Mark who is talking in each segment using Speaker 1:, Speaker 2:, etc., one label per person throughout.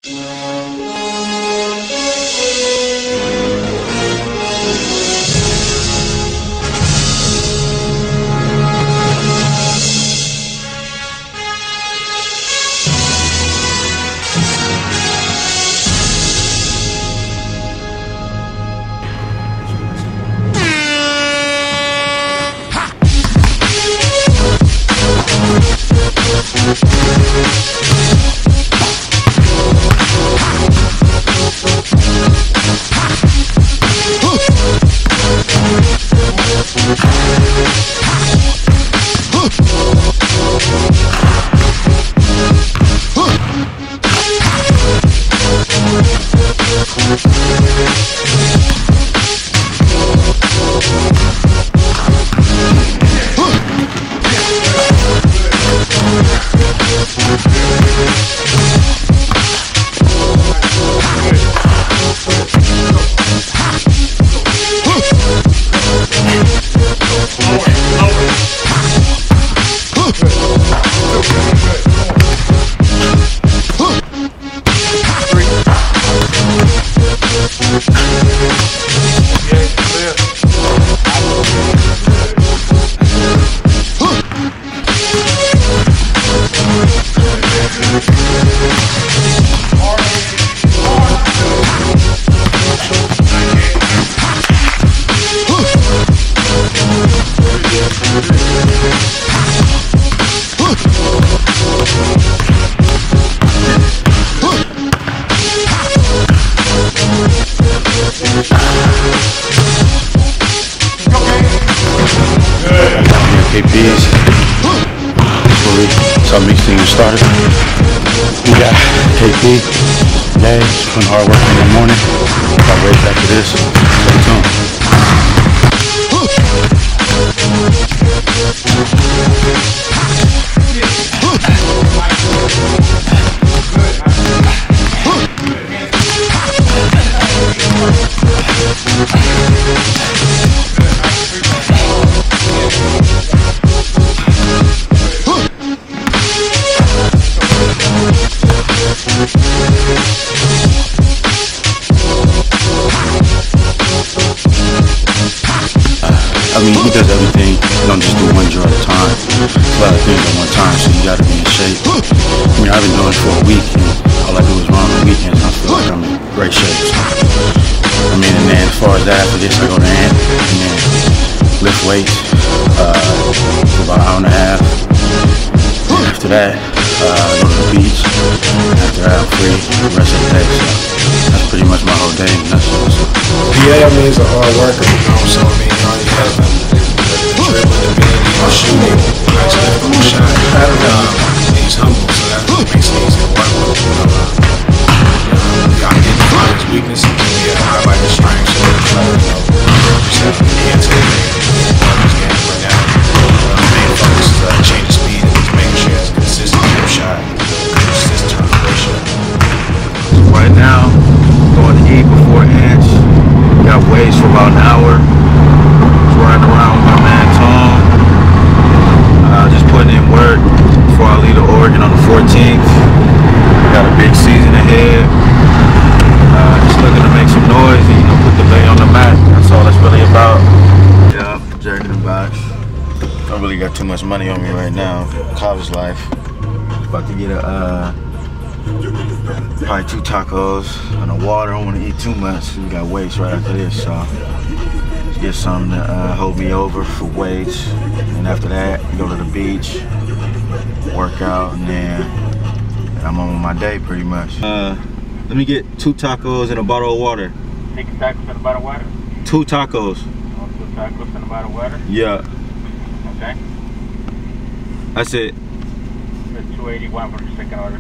Speaker 1: KPs. Some of these things started. We got KP today, putting hard work in the morning. Got race after this. Stay tuned. I mean, he does everything. You don't just do one drill at a time. A lot of things at one time, so you gotta be in shape. I mean, I've been doing it for a week, and all I do is run on the weekends, and I feel like I'm in great shape. So, I mean, and then as far as that, after this, I go to Ant, and then lift weights for about an hour and a half. And after that, I go to the beach. And after that, I'm free the rest of the day. So that's pretty much my whole day. That's
Speaker 2: PA, I mean, he's a hard worker, you know, so I mean, all he has the dribbling ability, the shooting, the nice left from the shot. He's humble, so that makes it easy to work with. Y'all identify his weaknesses, and highlight his strengths, so just have to get into it, his game right now. Main focus is change the speed and just making sure it's consistent with shot, consistent ratio.
Speaker 1: right now, going to eat before Ants. Got weights for about an hour. Just riding around with my man Tom. Just putting in work before I leave to Oregon on the 14th. Got a big season ahead. Just looking to make some noise and, you know, put the Bay on the map. That's all that's really about. Yeah, jerking the box. Don't really got too much money on me right now. College life. About to get probably 2 tacos and a water. I don't want to eat too much. We got weights right after this, so let's get something to hold me over for weights. And after that, go to the beach, work out, and then I'm on with my day pretty much. Let me get 2 tacos and a bottle of water.
Speaker 3: 6 tacos and a bottle of water?
Speaker 1: 2 tacos.
Speaker 3: 2 tacos and a bottle of water?
Speaker 1: Yeah.
Speaker 3: Okay.
Speaker 1: That's it.
Speaker 3: That's $2.81 for the second order.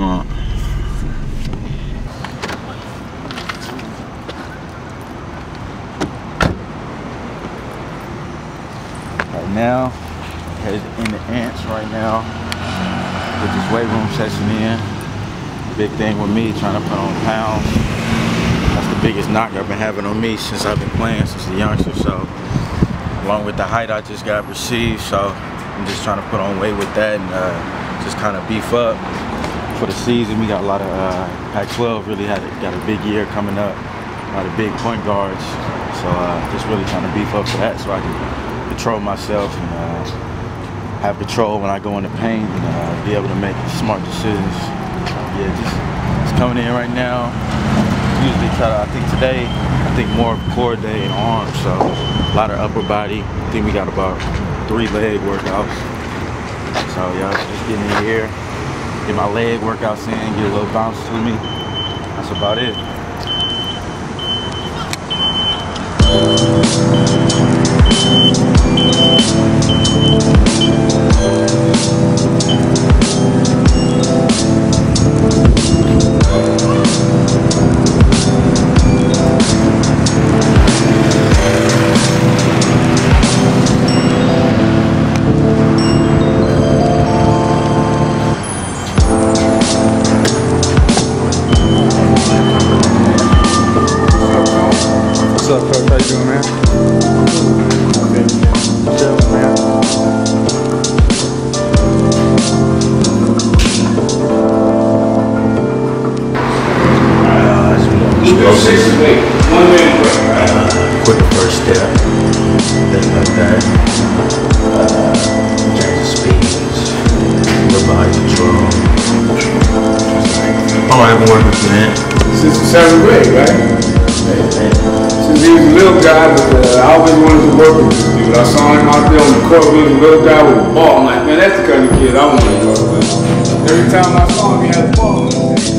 Speaker 1: Right now, headed in the Ants right now. Get this weight room session in. Big thing with me, trying to put on pounds. That's the biggest knock I've been having on me since I've been playing since a youngster. So, along with the height I just got received, so I'm just trying to put on weight with that and just kind of beef up. for the season. We got a lot of Pac-12 really got a big year coming up. A lot of big point guards. So just really trying to beef up for that so I can control myself and have control when I go in the paint and be able to make smart decisions. Yeah, just coming in right now. Usually I think today, more of core day and arms, so a lot of upper body. I think we got about 3 leg workouts. So yeah, just getting in here, get my leg workouts in, get a little bounce to me. That's about it.
Speaker 4: What's up, Coach? How you doing, man? Chilling, man.
Speaker 1: Quicker first step, things like that. Change the speeds, the body control. All right, I've been working with you, man.
Speaker 4: Since the 7th grade, right? Since he was a little guy, but I always wanted to work with this dude. I saw him out there on the court with a little guy with a ball. I'm like, man, that's the kind of kid I want to work with. Every time I saw him, he had a ball in his hand.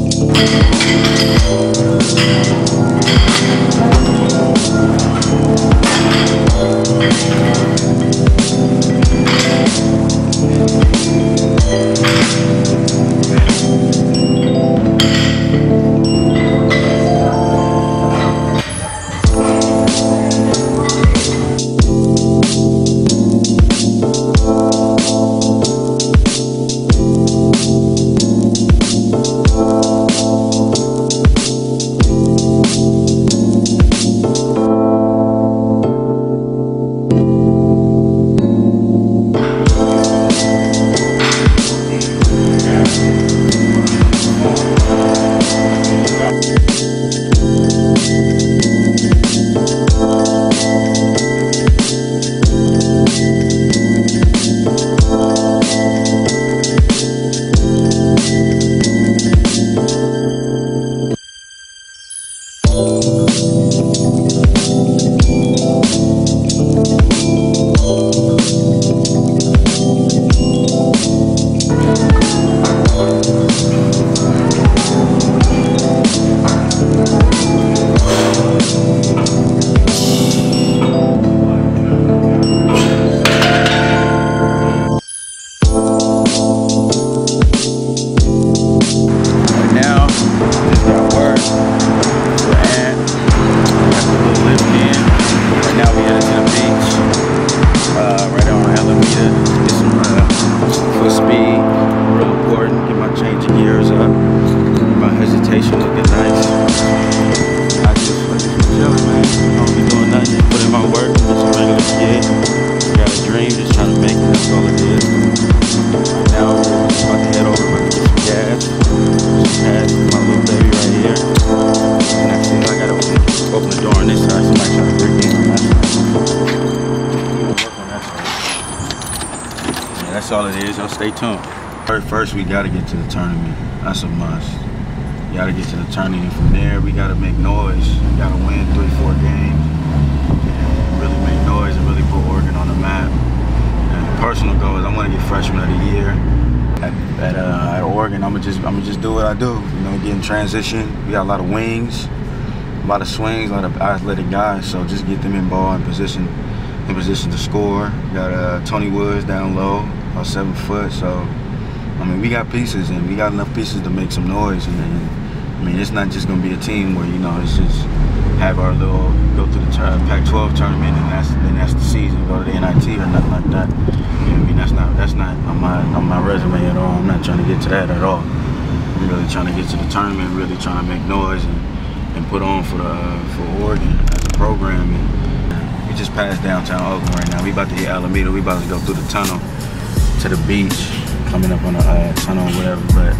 Speaker 1: That's all it is. Y'all stay tuned. First, we got to get to the tournament. That's a must. You got to get to the tournament. From there, we got to make noise. We got to win 3-4 games. And really make noise and really put Oregon on the map. And personal goal is I want to get freshman of the year at Oregon. I'm gonna just do what I do. You know, get in transition. We got a lot of wings, a lot of swings, a lot of athletic guys. So just get them in ball in position to score. We got Tony Woods down low, about 7 foot. So I mean, we got pieces, and we got enough pieces to make some noise. And I mean, it's not just gonna be a team where, you know, it's just have our little go to the Pac-12 tournament and that's the season, go to the NIT or nothing like that. You know what I mean? That's not on my resume at all. I'm not trying to get to that at all. I'm really trying to get to the tournament, really trying to make noise and put on for Oregon as a program. And we just passed downtown Oakland right now. We about to hit Alameda. We about to go through the tunnel to the beach, coming up on a tunnel or whatever. But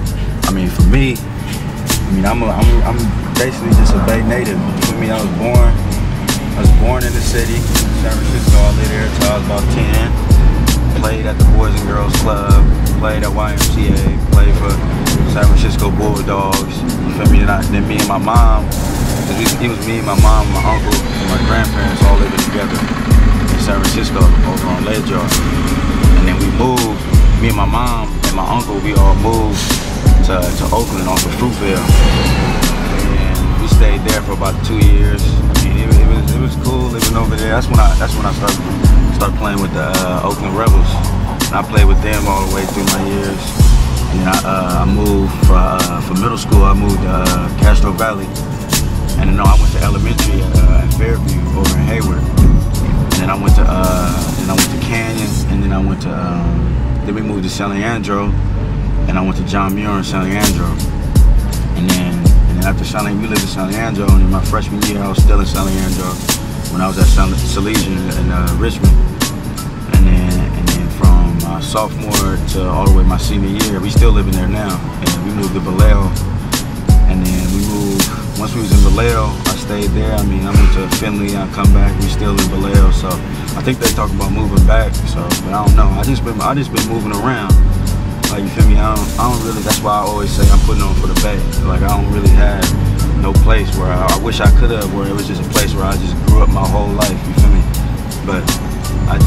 Speaker 1: I mean, for me, I'm basically just a Bay native. For me, I was born in the city, San Francisco. I lived there until I was about 10. Played at the Boys and Girls Club, played at YMCA, played for San Francisco Bulldogs. You feel me? Then me and my mom, it was me, my mom, my uncle, and my grandparents all living together in San Francisco over on Ledyard. And then we moved, me and my mom and my uncle, we all moved to Oakland off of Fruitvale. And we stayed there for about 2 years. I mean, it was cool living over there. That's when I started playing with the Oakland Rebels. And I played with them all the way through my years. And then I moved for middle school. I moved to Castro Valley. And then I went to elementary at Fairview over in Hayward. And then I went to Canyon. And then I went to then we moved to San Leandro. And I went to John Muir in San Leandro. And then after we lived in San Leandro, and in my freshman year, I was still in San Leandro when I was at Salesian in Richmond. And then from sophomore to all the way my senior year, we still living there now. And we moved to Vallejo. And then we moved, once we was in Vallejo, I stayed there. I mean, I went to Finley, I come back, we still in Vallejo. So I think they talk about moving back. So, but I don't know. I just been moving around. Like, you feel me? I don't really, that's why I always say I'm putting on for the Bay. Like, I don't really have no place where I wish I could have, where it was just a place where I just grew up my whole life, you feel me? But I've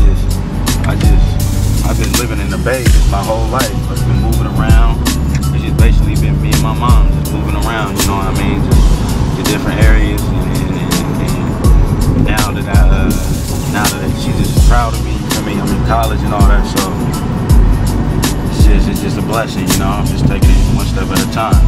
Speaker 1: been living in the Bay just my whole life. I've been moving around. It's just basically been me and my mom just moving around, you know what I mean? Just to different areas. And now that she's just proud of me, you feel me? I'm in college and all that, so it's just a blessing, you know. I'm just taking it one step at a time.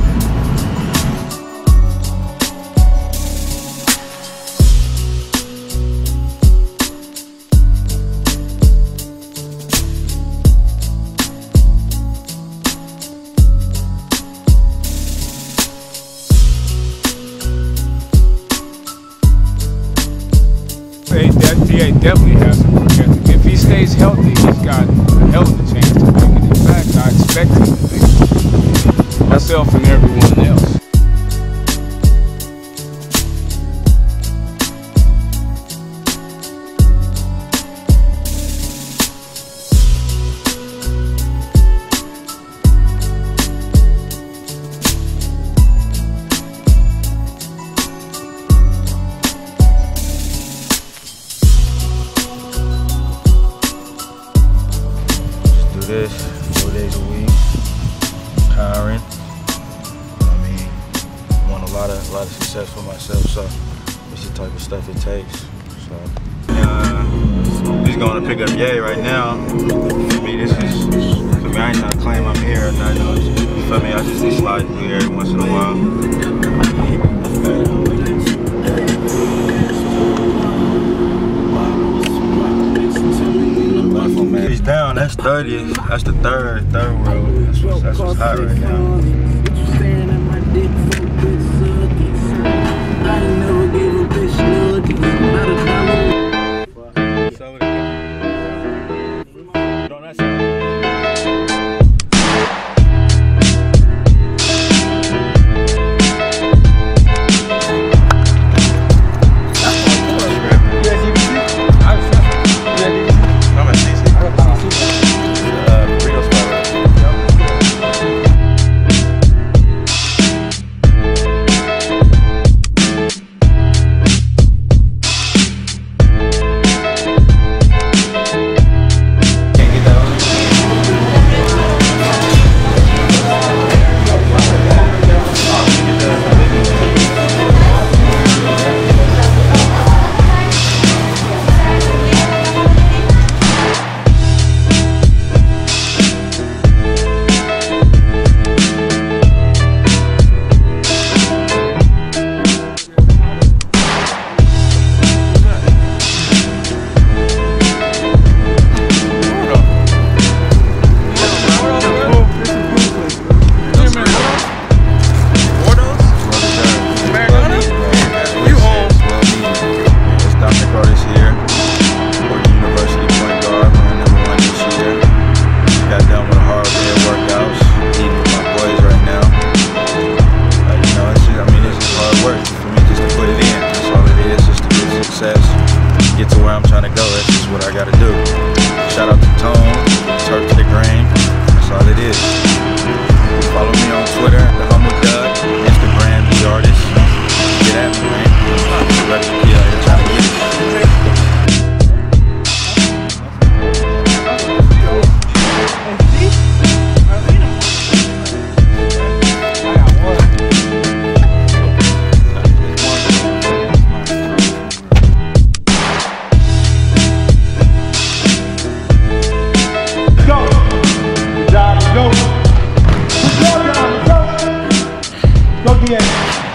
Speaker 4: DA definitely has some work ethic. If he stays healthy, he's got a hell of a chance to make it. In fact, I expect him to make it. Myself and everyone else.
Speaker 1: This 4 days a week, tiring. I mean, want a lot of success for myself, so it's the type of stuff it takes. So just going to pick up Ye right now. For me, I ain't trying to claim I'm here or nothing. You feel me? I just be sliding through here every once in a while. He's down, that's 30th. That's the third road. That's what's hot right now. man.